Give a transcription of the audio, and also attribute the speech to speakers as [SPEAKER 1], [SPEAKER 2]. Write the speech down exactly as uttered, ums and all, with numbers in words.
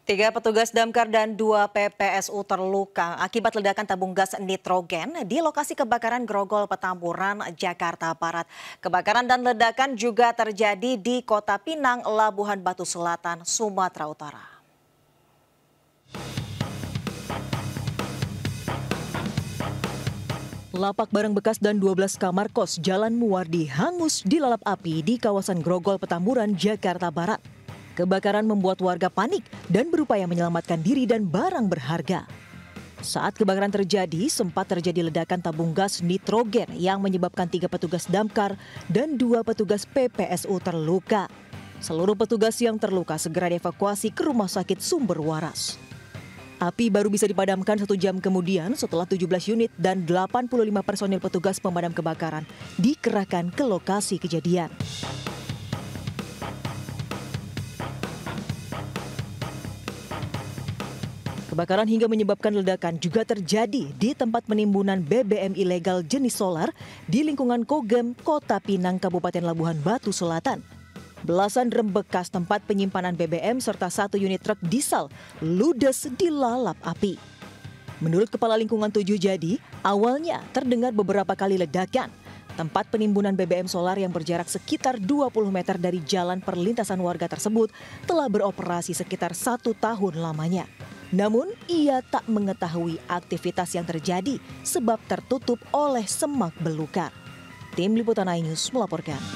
[SPEAKER 1] Tiga petugas damkar dan dua P P S U terluka akibat ledakan tabung gas nitrogen di lokasi kebakaran Grogol Petamburan, Jakarta Barat. Kebakaran dan ledakan juga terjadi di Kota Pinang, Labuhan Batu Selatan, Sumatera Utara. Lapak barang bekas dan dua belas kamar kos Jalan Muwardi hangus dilalap api di kawasan Grogol Petamburan, Jakarta Barat. Kebakaran membuat warga panik dan berupaya menyelamatkan diri dan barang berharga. Saat kebakaran terjadi, sempat terjadi ledakan tabung gas nitrogen yang menyebabkan tiga petugas damkar dan dua petugas P P S U terluka. Seluruh petugas yang terluka segera dievakuasi ke Rumah Sakit Sumber Waras. Api baru bisa dipadamkan satu jam kemudian setelah tujuh belas unit dan delapan puluh lima personil petugas pemadam kebakaran dikerahkan ke lokasi kejadian. Kebakaran hingga menyebabkan ledakan juga terjadi di tempat penimbunan B B M ilegal jenis solar di lingkungan Kogem, Kota Pinang, Kabupaten Labuhan Batu Selatan. Belasan rem bekas tempat penyimpanan B B M serta satu unit truk diesel ludes dilalap api. Menurut Kepala Lingkungan tujuh Jadi, awalnya terdengar beberapa kali ledakan. Tempat penimbunan B B M solar yang berjarak sekitar dua puluh meter dari jalan perlintasan warga tersebut telah beroperasi sekitar satu tahun lamanya. Namun, ia tak mengetahui aktivitas yang terjadi sebab tertutup oleh semak belukar. Tim Liputan iNews melaporkan.